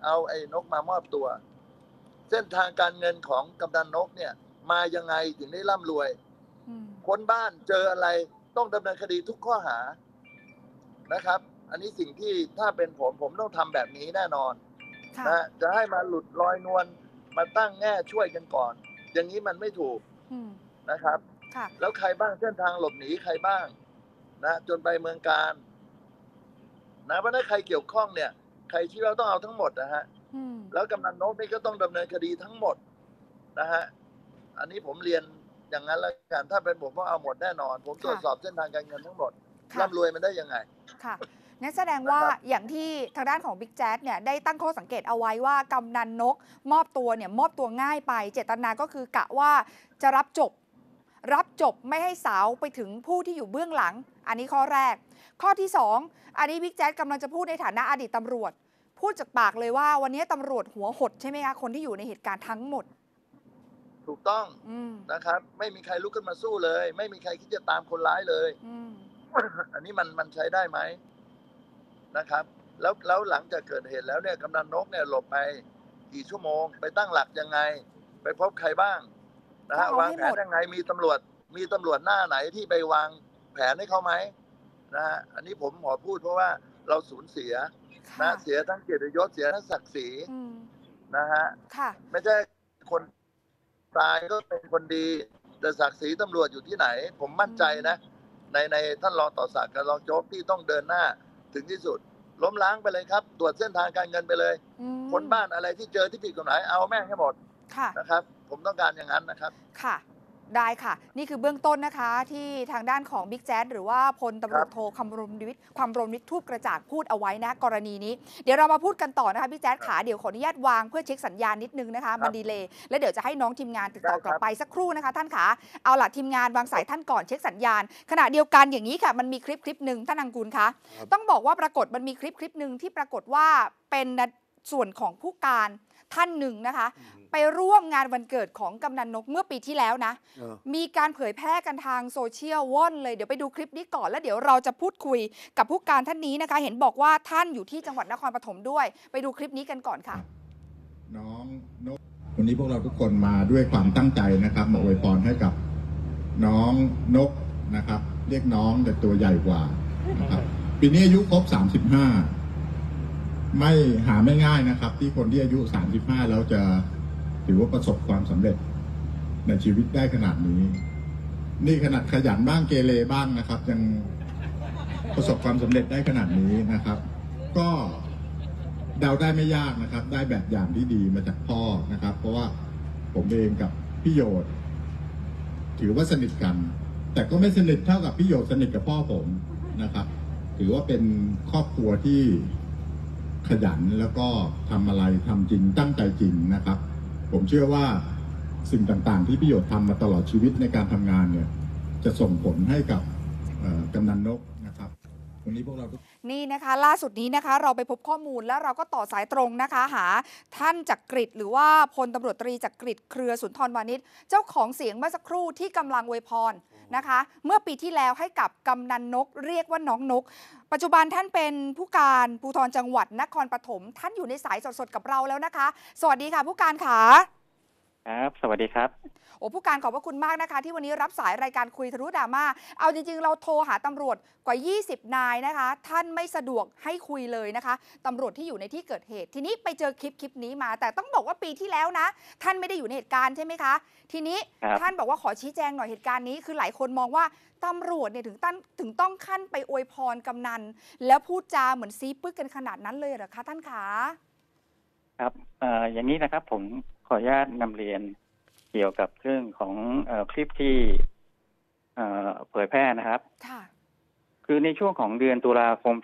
เอาไอ้นกมามอบตัว เส้นทางการเงินของกำนันนกเนี่ยมายังไงถึงได้ร่ำรวยคนบ้านเจออะไรต้องดำเนินคดีทุกข้อหานะครับ อันนี้สิ่งที่ถ้าเป็นผมต้องทำแบบนี้แน่นอนนะจะให้มาหลุดลอยนวลมาตั้งแง่ช่วยกันก่อนอย่างนี้มันไม่ถูกนะครับแล้วใครบ้างเส้นทางหลบหนีใครบ้างนะจนไปเมืองการนะเพราะถ้าใครเกี่ยวข้องเนี่ยใครที่เราต้องเอาทั้งหมดนะฮะแล้วกำนันนกนี่ก็ต้องดำเนินคดีทั้งหมดนะฮะอันนี้ผมเรียนอย่างนั้นแล้วกันถ้าเป็นผมก็เอาหมดแน่นอนผมตรวจสอบเส้นทางการเงินทั้งหมดร่ำรวยมันได้ยังไงค่ะงั้นแสดงว่าอย่างที่ทางด้านของบิ๊กแจ๊สเนี่ยได้ตั้งข้อสังเกตเอาไว้ว่ากำนันนกมอบตัวเนี่ยมอบตัวง่ายไปเจตนาก็คือกะว่าจะรับจบไม่ให้สาวไปถึงผู้ที่อยู่เบื้องหลังอันนี้ข้อแรกข้อที่2อันนี้บิ๊กแจ๊สกำลังจะพูดในฐานะอดีตตำรวจพูดจากปากเลยว่าวันนี้ตำรวจหัวหดใช่ไหมคะคนที่อยู่ในเหตุการณ์ทั้งหมดถูกต้องนะครับไม่มีใครลุกขึ้นมาสู้เลยไม่มีใครคิดจะตามคนร้ายเลยอันนี้มันใช้ได้ไหมนะครับแล้วหลังจากเกิดเหตุแล้วเนี่ยกำนันนกเนี่ยหลบไปกี่ชั่วโมงไปตั้งหลักยังไงไปพบใครบ้างนะฮะวางแผนยังไงมีตำรวจหน้าไหนที่ไปวางแผนให้เขาไหมนะฮะอันนี้ผมขอพูดเพราะว่าเราสูญเสียนะเสียทั้งเกียรติยศเสียทั้งศักดิ์ศรีนะฮะไม่ใช่คนตายก็เป็นคนดีแต่ศักดิ์ศรีตำรวจอยู่ที่ไหนผมมั่นใจนะในท่านรองต่อศักดิ์กับรองโจ๊กที่ต้องเดินหน้าถึงที่สุดล้มล้างไปเลยครับตรวจเส้นทางการเงินไปเลยคนบ้านอะไรที่เจอที่ผิดกฎหมายเอาแม่งให้หมดนะครับผมต้องการอย่างนั้นนะครับค่ะได้ค่ะนี่คือเบื้องต้นนะคะที่ทางด้านของบิ๊กแจ๊สหรือว่าพลตำรวจโทคำรณวิทย์ทูปกระจ่างพูดเอาไว้นะกรณีนี้เดี๋ยวเรามาพูดกันต่อนะคะบิ๊กแจ๊สขาเดี๋ยวขออนุญาตวางเพื่อเช็คสัญญาณนิดนึงนะคะมันดีเลย์แล้วเดี๋ยวจะให้น้องทีมงานติดต่อกลับไปสักครู่นะคะท่านขาเอาล่ะทีมงานวางสายท่านก่อนเช็คสัญญาณขณะเดียวกันอย่างนี้ค่ะมันมีคลิปหนึ่งท่านอังกูลคะต้องบอกว่าปรากฏมันมีคลิปหนึ่งที่ปรากฏว่าเป็นส่วนของผู้การท่านหนึ่งนะคะไปร่วมงานวันเกิดของกำนันนกเมื่อปีที่แล้วนะมีการเผยแพร่กันทางโซเชียลว่อนเลยเดี๋ยวไปดูคลิปนี้ก่อนแล้วเดี๋ยวเราจะพูดคุยกับผู้การท่านนี้นะคะเห็นบอกว่าท่านอยู่ที่จังหวัดนครปฐมด้วยไปดูคลิปนี้กันก่อนค่ะน้องนกวันนี้พวกเราทุกคนมาด้วยความตั้งใจนะครับมาอวยพรให้กับน้องนกนะครับเรียกน้องแต่ตัวใหญ่กว่านะครับปีนี้อายุครบ35ไม่ง่ายนะครับที่คนที่อายุ35แล้วจะถือว่าประสบความสำเร็จในชีวิตได้ขนาดนี้นี่ขนาดขยันบ้างเกเรบ้างนะครับยังประสบความสำเร็จได้ขนาดนี้นะครับก็เดาได้ไม่ยากนะครับได้แบบอย่างที่ดีมาจากพ่อนะครับเพราะว่าผมเองกับพี่โยชน์ถือว่าสนิทกันแต่ก็ไม่สนิทเท่ากับพี่โยชน์สนิทกับพ่อผมนะครับถือว่าเป็นครอบครัวที่ขยันแล้วก็ทำอะไรทำจริงตั้งใจจริงนะครับผมเชื่อว่าสิ่งต่างๆที่พี่โยชน์ทำมาตลอดชีวิตในการทำงานเนี่ยจะส่งผลให้กับกำนันนกนะครับวันนี้พวกเรานี่นะคะล่าสุดนี้นะคะเราไปพบข้อมูลแล้วเราก็ต่อสายตรงนะคะหาท่านจักริดหรือว่าพลตำรวจตรีจักริดเครือสุนทรวานิชเจ้าของเสียงเมื่อสักครู่ที่กำลังอวยพรนะคะเมื่อปีที่แล้วให้กับกำนันนกเรียกว่าน้องนกปัจจุบันท่านเป็นผู้การภูธรจังหวัดนครปฐมท่านอยู่ในสายสดๆกับเราแล้วนะคะสวัสดีค่ะผู้การค่ะครับสวัสดีครับโอ้ผู้การขอบพระคุณมากนะคะที่วันนี้รับสายรายการคุยทะลุดราม่าเอาจริงๆเราโทรหาตำรวจกว่า20นายนะคะท่านไม่สะดวกให้คุยเลยนะคะตำรวจที่อยู่ในที่เกิดเหตุทีนี้ไปเจอคลิปนี้มาแต่ต้องบอกว่าปีที่แล้วนะท่านไม่ได้อยู่ในเหตุการณ์ใช่ไหมคะทีนี้ท่านบอกว่าขอชี้แจงหน่อยเหตุการณ์นี้คือหลายคนมองว่าตำรวจเนี่ยถึงต้องขั้นไปอวยพรกำนันแล้วพูดจาเหมือนซีปึ๊กกันขนาดนั้นเลยเหรอคะท่านคะครับอย่างนี้นะครับผมขออนุญาตนำเรียนเกี่ยวกับเรื่องของคลิปที่เผยแพร่นะครับคือในช่วงของเดือนตุลาคม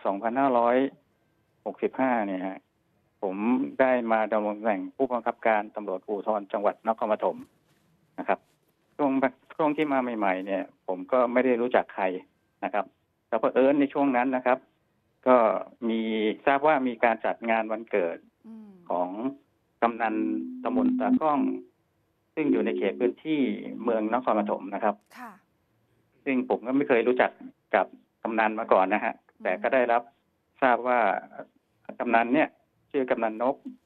2565 เนี่ยฮะผมได้มาดำรงตำแหน่งผู้บังคับการตำรวจภูธรจังหวัดนครปฐมนะครับช่วงที่มาใหม่ๆเนี่ยผมก็ไม่ได้รู้จักใครนะครับแต่เผอิญในช่วงนั้นนะครับก็ทราบว่ามีการจัดงานวันเกิดของกำนันตำบลตากล้องซึ่งอยู่ในเขตพื้นที่เมืองนครปฐมนะครับซึ่งผมก็ไม่เคยรู้จักกับกำนันมาก่อนนะฮะแต่ก็ได้รับทราบว่ากำนันเนี่ยชื่อกำนันนก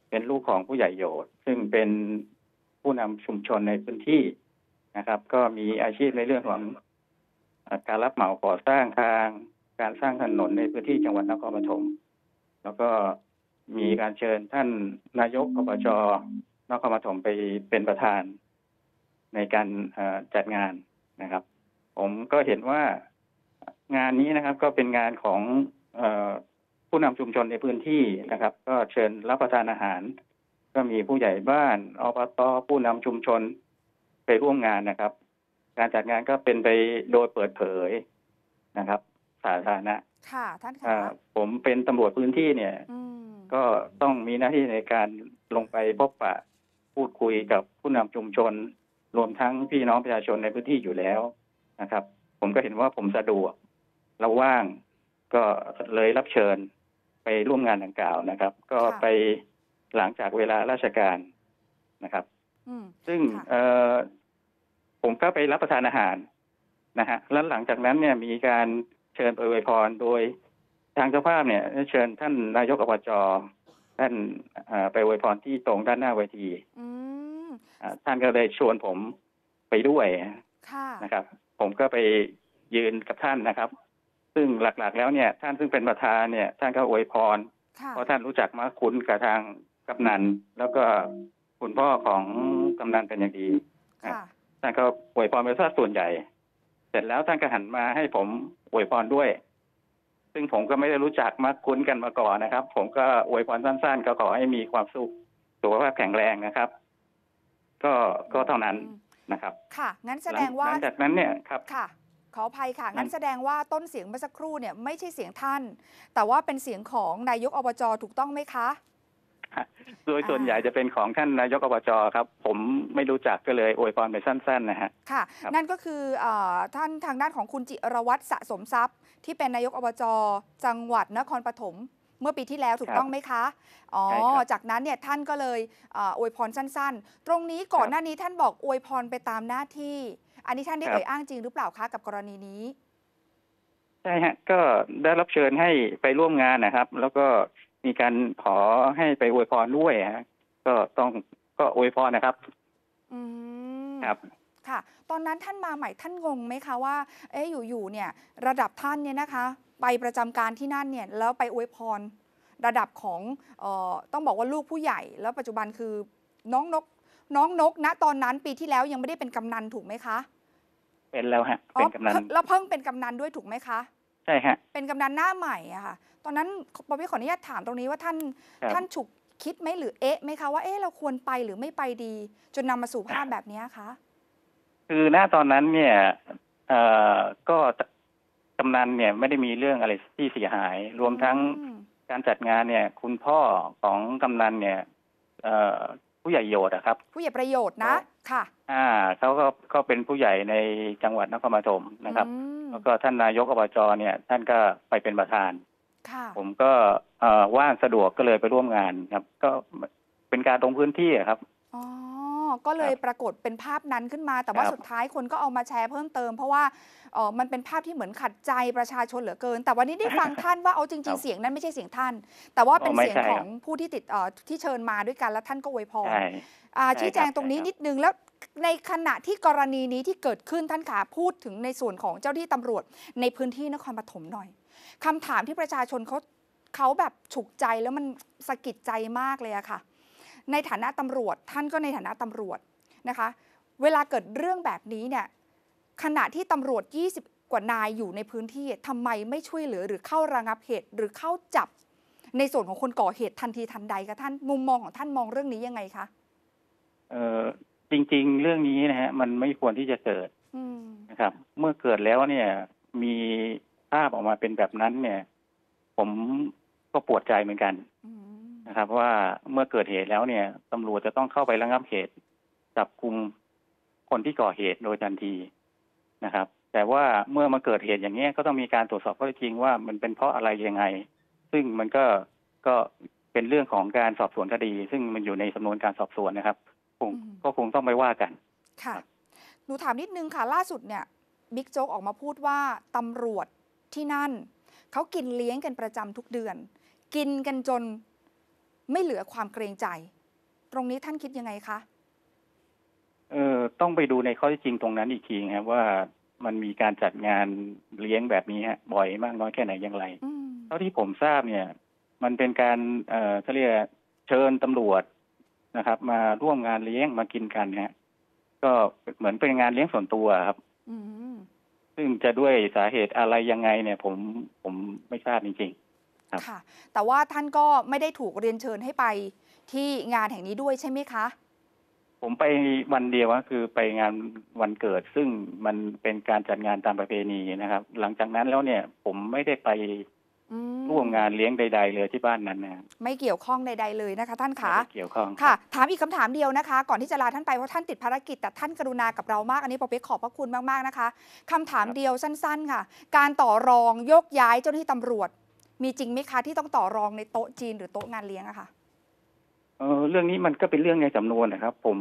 เป็นลูกของผู้ใหญ่โยชน์ซึ่งเป็นผู้นำชุมชนในพื้นที่นะครับ ก็มีอาชีพในเรื่องของการรับเหมาก่อสร้างทางการสร้างถนนในพื้นที่จังหวัดนครปฐมแล้วก็มีการเชิญท่านนายกอบจ.นครปฐมไปเป็นประธานในการจัดงานนะครับ ผมก็เห็นว่างานนี้นะครับก็เป็นงานของผู้นำชุมชนในพื้นที่นะครับ ก็เชิญรับประทานอาหารก็มีผู้ใหญ่บ้านอบต.ผู้นำชุมชนไปร่วมงานนะครับ การจัดงานก็เป็นไปโดยเปิดเผยนะครับสาธารณะค่ะท่านคะผมเป็นตำรวจพื้นที่เนี่ยก็ต้องมีหน้าที่ในการลงไปพบปะพูดคุยกับผู้นำชุมชนรวมทั้งพี่น้องประชาชนในพื้นที่อยู่แล้วนะครับ ผมก็เห็นว่าผมสะดวกและว่างก็เลยรับเชิญไปร่วมงานดังกล่าวนะครับ ก็ไปหลังจากเวลาราชการนะครับซึ่งผมก็ไปรับประทานอาหารนะฮะแล้วหลังจากนั้นเนี่ยมีการเชิญไปอวยพรโดยทางเจ้าภาพเนี่ยเชิญท่านนายกอบจ.ท่านไปอวยพรที่ตรงด้านหน้าเวทีท่านก็เลยชวนผมไปด้วยนะครับ ผมก็ไปยืนกับท่านนะครับซึ่งหลักๆแล้วเนี่ยท่านซึ่งเป็นประธานเนี่ยท่านก็อวยพรเพราะท่านรู้จักมาคุ้นกับทางกำนันแล้วก็คุณพ่อของกำนันเป็นอย่างดีท่านก็อวยพรไปซะส่วนใหญ่เสร็จแล้วท่านก็หันมาให้ผมอวยพรด้วยซึ่งผมก็ไม่ได้รู้จักมาคุ้นกันมาก่อนนะครับผมก็อวยพรสั้นๆก็ขอให้มีความสุขสุขภาพแข็งแรงนะครับก็เท่านั้นนะครับค่ะงั้นแสดงว่าหลังจากนั้นเนี่ยครับค่ะขออภัยค่ะงั้นแสดงว่าต้นเสียงเมื่อสักครู่เนี่ยไม่ใช่เสียงท่านแต่ว่าเป็นเสียงของนายกอบจ.ถูกต้องไหมคะโดยส่วนใหญ่จะเป็นของท่านนายกอบจ.ครับผมไม่รู้จักก็เลยอวยพรไปสั้นๆนะฮะค่ะนั่นก็คือท่านทางด้านของคุณจิรวัตรสะสมทรัพย์ที่เป็นนายกอบจ.จังหวัดนครปฐมเมื่อปีที่แล้วถูกต้องไหมคะอ๋อจากนั้นเนี่ยท่านก็เลยอวยพรสั้นๆตรงนี้ก่อนหน้านี้ท่านบอกอวยพรไปตามหน้าที่อันนี้ท่านได้เอ่ยอ้างจริงหรือเปล่าคะกับกรณีนี้ใช่ฮะก็ได้รับเชิญให้ไปร่วมงานนะครับแล้วก็มีการขอให้ไปอวยพรด้วยฮะก็อวยพรนะครับครับค่ะตอนนั้นท่านมาใหม่ท่านงงไหมคะว่าอยู่ๆเนี่ยระดับท่านเนี่ยนะคะไปประจำการที่นั่นเนี่ยแล้วไปอวยพรระดับของต้องบอกว่าลูกผู้ใหญ่แล้วปัจจุบันคือน้องนกณตอนนั้นปีที่แล้วยังไม่ได้เป็นกำนันถูกไหมคะเป็นแล้วฮะเป็นกำนันแล้วเพิ่งเป็นกำนันด้วยถูกไหมคะใช่ฮะเป็นกำนันหน้าใหม่อะค่ะตอนนั้นปพี่ขออนุญาตถามตรงนี้ว่าท่านฉุกคิดไหมหรือไหมคะว่าเราควรไปหรือไม่ไปดีจนนำมาสู่ภาพแบบนี้คะคือณตอนนั้นเนี่ยก็กำนันเนี่ยไม่ได้มีเรื่องอะไรที่เสียหายรวมทั้งการจัดงานเนี่ยคุณพ่อของกำนันเนี่ยผู้ใหญ่โยชน์ครับผู้ใหญ่ประโยชน์นะค่ะเขาก็เป็นผู้ใหญ่ในจังหวัดนครปฐมนะครับแล้วก็ท่านนายกอบจ.เนี่ยท่านก็ไปเป็นประธานผมก็ว่างสะดวกก็เลยไปร่วมงานครับก็เป็นการตรงพื้นที่ครับก็เลยปรากฏเป็นภาพนั้นขึ้นมาแต่ว่าสุดท้ายคนก็เอามาแชร์เพิ่มเติมเพราะว่ามันเป็นภาพที่เหมือนขัดใจประชาชนเหลือเกินแต่วันนี้ได้ฟังท่านว่าเอาจริงๆเสียงนั้นไม่ใช่เสียงท่านแต่ว่าเป็นเสียงของผู้ที่ที่เชิญมาด้วยกันแล้วท่านก็อวยพรชี้แจงตรงนี้นิดนึงแล้วในขณะที่กรณีนี้ที่เกิดขึ้นท่านขาพูดถึงในส่วนของเจ้าที่ตำรวจในพื้นที่นครปฐมหน่อยคำถามที่ประชาชนเขาแบบฉุกใจแล้วมันสะกิดใจมากเลยอะค่ะในฐานะตำรวจท่านก็ในฐานะตำรวจนะคะเวลาเกิดเรื่องแบบนี้เนี่ยขณะที่ตำรวจ20กว่านายอยู่ในพื้นที่ทำไมไม่ช่วยเหลือหรือเข้าระงับเหตุหรือเข้าจับในส่วนของคนก่อเหตุทันทีทันใดคะท่านมุมมองของท่านมองเรื่องนี้ยังไงคะจริงๆเรื่องนี้นะฮะมันไม่ควรที่จะเกิดนะครับเมื่อเกิดแล้วเนี่ยมีภาพออกมาเป็นแบบนั้นเนี่ยผมก็ปวดใจเหมือนกันนะครับว่าเมื่อเกิดเหตุแล้วเนี่ยตำรวจจะต้องเข้าไประงับเหตุจับกุมคนที่ก่อเหตุโดยทันทีนะครับแต่ว่าเมื่อมาเกิดเหตุอย่างนี้ก็ต้องมีการตรวจสอบข้อเท็จจริงว่ามันเป็นเพราะอะไรยังไงซึ่งมันก็เป็นเรื่องของการสอบสวนคดีซึ่งมันอยู่ในสำนวนการสอบสวนนะครับก็คงต้องไปว่ากันค่ะหนูถามนิดนึงค่ะล่าสุดเนี่ยบิ๊กโจ๊กออกมาพูดว่าตำรวจที่นั่นเขากินเลี้ยงกันประจำทุกเดือนกินกันจนไม่เหลือความเกรงใจตรงนี้ท่านคิดยังไงคะต้องไปดูในข้อเท็จจริงตรงนั้นอีกทีครับว่ามันมีการจัดงานเลี้ยงแบบนี้ฮะบ่อยมากน้อยแค่ไหนอย่างไรเท่าที่ผมทราบเนี่ยมันเป็นการเขาเรียกเชิญตำรวจนะครับมาร่วมงานเลี้ยงมากินกันฮะก็เหมือนเป็นงานเลี้ยงส่วนตัวครับซึ่งจะด้วยสาเหตุอะไรยังไงเนี่ยผมไม่ทราบจริงๆครับค่ะแต่ว่าท่านก็ไม่ได้ถูกเรียนเชิญให้ไปที่งานแห่งนี้ด้วยใช่ไหมคะผมไปวันเดียวก็คือไปงานวันเกิดซึ่งมันเป็นการจัดงานตามประเพณีนะครับหลังจากนั้นแล้วเนี่ยผมไม่ได้ไปร่วมงานเลี้ยงใดๆเลยที่บ้านนั้นนะไม่เกี่ยวข้องใดๆเลยนะคะท่านคะไม่เกี่ยวข้องค่ะถามอีกคำถามเดียวนะคะก่อนที่จะลาท่านไปเพราะท่านติดภารกิจแต่ท่านกรุณากับเรามากอันนี้ปอเป๊กขอบพระคุณมากๆนะคะคำถามเดียวสั้นๆค่ะการต่อรองยกย้ายเจ้าหน้าที่ตำรวจมีจริงไหมคะที่ต้องต่อรองในโต๊ะจีนหรือโต๊ะงานเลี้ยงอะค่ะเรื่องนี้มันก็เป็นเรื่องในสำนวนนะครับผม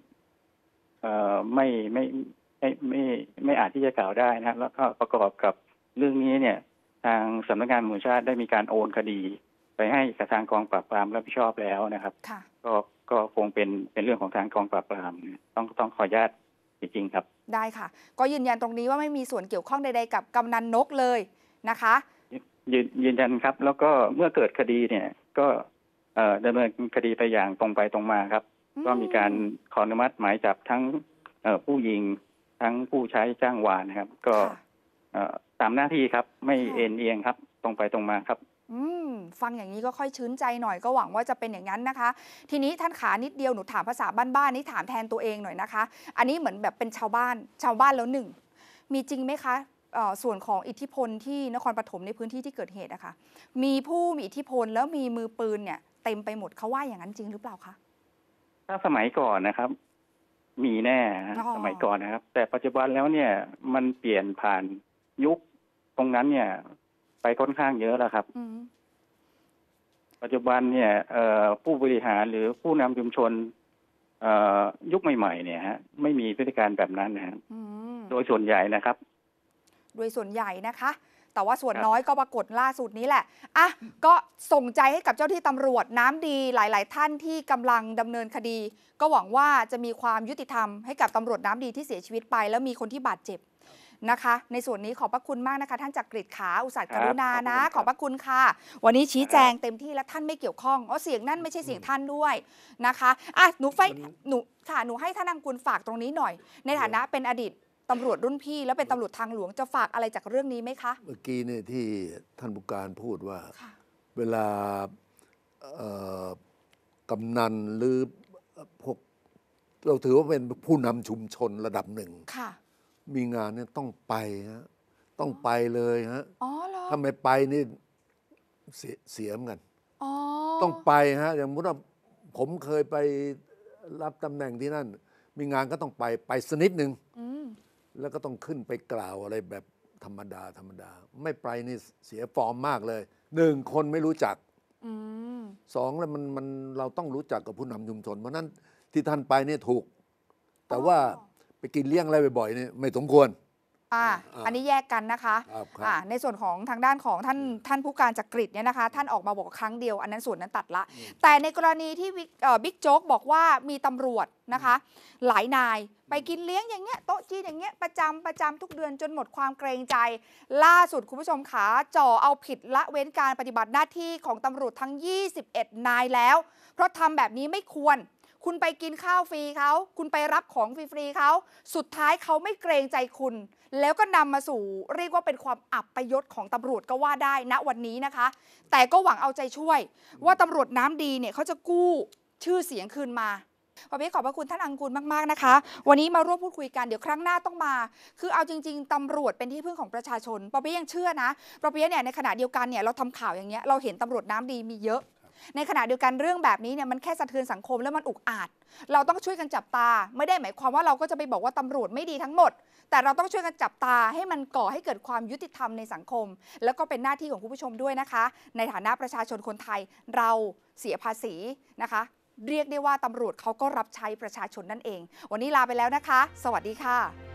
ไม่อาจที่จะกล่าวได้นะแล้วก็ประกอบกับเรื่องนี้เนี่ยทางสำนักงานตำรวจแห่งชาติได้มีการโอนคดีไปให้กับทางกองปราบปรามรับผิดชอบแล้วนะครับก็คงเป็นเรื่องของทางกองปราบปรามต้องขออนุญาตจริงๆครับได้ค่ะก็ยืนยันตรงนี้ว่าไม่มีส่วนเกี่ยวข้องใดๆกับกำนันนกเลยนะคะยืนยันครับแล้วก็เมื่อเกิดคดีเนี่ยก็ดำเนินคดีไปอย่างตรงไปตรงมาครับก็มีการขออนุมัติหมายจับทั้งผู้ยิงทั้งผู้ใช้จ้างวานนะครับก็ตามหน้าที่ครับไม่เอ็นเอียงครับตรงไปตรงมาครับฟังอย่างนี้ก็ค่อยชื้นใจหน่อยก็หวังว่าจะเป็นอย่างนั้นนะคะทีนี้ท่านขานิดเดียวหนูถามภาษาบ้านๆนี่ถามแทนตัวเองหน่อยนะคะอันนี้เหมือนแบบเป็นชาวบ้านแล้วหนึ่งมีจริงไหมคะส่วนของอิทธิพลที่นครปฐมในพื้นที่ที่เกิดเหตุนะคะมีผู้มีอิทธิพลแล้วมีมือปืนเนี่ยเต็มไปหมดเขาว่าอย่างนั้นจริงหรือเปล่าคะถ้าสมัยก่อนนะครับมีแน่สมัยก่อนนะครับแต่ปัจจุบันแล้วเนี่ยมันเปลี่ยนผ่านยุคตรงนั้นเนี่ยไปค่อนข้างเยอะแล้วครับปัจจุบันเนี่ยผู้บริหารหรือผู้นำชุมชนยุคใหม่ๆเนี่ยฮะไม่มีพฤติการแบบนั้นนะครับโดยส่วนใหญ่นะครับโดยส่วนใหญ่นะคะแต่ว่าส่วนน้อยก็ปรากฏล่าสุดนี้แหละอ่ะก็ส่งใจให้กับเจ้าที่ตำรวจน้ำดีหลายๆท่านที่กำลังดำเนินคดีก็หวังว่าจะมีความยุติธรรมให้กับตำรวจน้ำดีที่เสียชีวิตไปแล้วมีคนที่บาดเจ็บนะคะในส่วนนี้ขอบพระคุณมากนะคะท่านจักริดขาอุตสาหกรุณานะขอบพระคุณค่ะวันนี้ชี้แจงเต็มที่และท่านไม่เกี่ยวข้องเสียงนั่นไม่ใช่เสียงท่านด้วยนะคะอ่ะหนูให้ท่านอังกุลฝากตรงนี้หน่อยในฐานะเป็นอดีตตำรวจรุ่นพี่แล้วเป็นตำรวจทางหลวงจะฝากอะไรจากเรื่องนี้ไหมคะเมื่อกี้เนี่ยที่ท่านผู้การพูดว่าเวลากำนันหรือพวกเราถือว่าเป็นผู้นำชุมชนระดับหนึ่งมีงานเนี่ยต้องไปฮะต้องไปเลยฮะถ้าไม่ไปนี่เสียเหมือนกันต้องไปฮะอย่างสมมติว่าผมเคยไปรับตำแหน่งที่นั่นมีงานก็ต้องไปสนิดหนึ่งแล้วก็ต้องขึ้นไปกล่าวอะไรแบบธรรมดาไม่ไปนี่เสียฟอร์มมากเลยหนึ่งคนไม่รู้จักสองแล้วมันเราต้องรู้จักกับผู้นำชุมชนเพราะนั้นที่ท่านไปนี่ถูกแต่ว่าไปกินเลี้ยงอะไรบ่อยๆนี่ไม่สมควรอันนี้แยกกันนะคะในส่วนของทางด้านของท่านผู้การจักริดเนี่ยนะคะท่านออกมาบอกครั้งเดียวอันนั้นส่วนนั้นตัดละแต่ในกรณีที่บิ๊กโจ๊กบอกว่ามีตำรวจนะคะหลายนายไปกินเลี้ยงอย่างเงี้ยโต๊ะจีนอย่างเงี้ยประจำทุกเดือนจนหมดความเกรงใจล่าสุดคุณผู้ชมขาจ่อเอาผิดละเว้นการปฏิบัติหน้าที่ของตำรวจทั้ง21นายแล้วเพราะทำแบบนี้ไม่ควรคุณไปกินข้าวฟรีเขาคุณไปรับของฟรีๆเขาสุดท้ายเขาไม่เกรงใจคุณแล้วก็นำมาสู่เรียกว่าเป็นความอับยศของตำรวจก็ว่าได้ณวันนี้นะคะแต่ก็หวังเอาใจช่วยว่าตำรวจน้ำดีเนี่ยเขาจะกู้ชื่อเสียงคืนมาขอบพระคุณท่านอังกูลมากๆนะคะวันนี้มาร่วมพูดคุยกันเดี๋ยวครั้งหน้าต้องมาคือเอาจริงๆตำรวจเป็นที่พึ่งของประชาชนปอเปี๊ยะยังเชื่อนะปอเปี๊ยะเนี่ยในขณะเดียวกันเนี่ยเราทำข่าวอย่างเงี้ยเราเห็นตำรวจน้ำดีมีเยอะในขณะเดียวกันเรื่องแบบนี้เนี่ยมันแค่สะเทือนสังคมแล้วมันอุกอาจเราต้องช่วยกันจับตาไม่ได้หมายความว่าเราก็จะไปบอกว่าตำรวจไม่ดีทั้งหมดแต่เราต้องช่วยกันจับตาให้มันก่อให้เกิดความยุติธรรมในสังคมแล้วก็เป็นหน้าที่ของคุณผู้ชมด้วยนะคะในฐานะประชาชนคนไทยเราเสียภาษีนะคะเรียกได้ว่าตำรวจเขาก็รับใช้ประชาชนนั่นเองวันนี้ลาไปแล้วนะคะสวัสดีค่ะ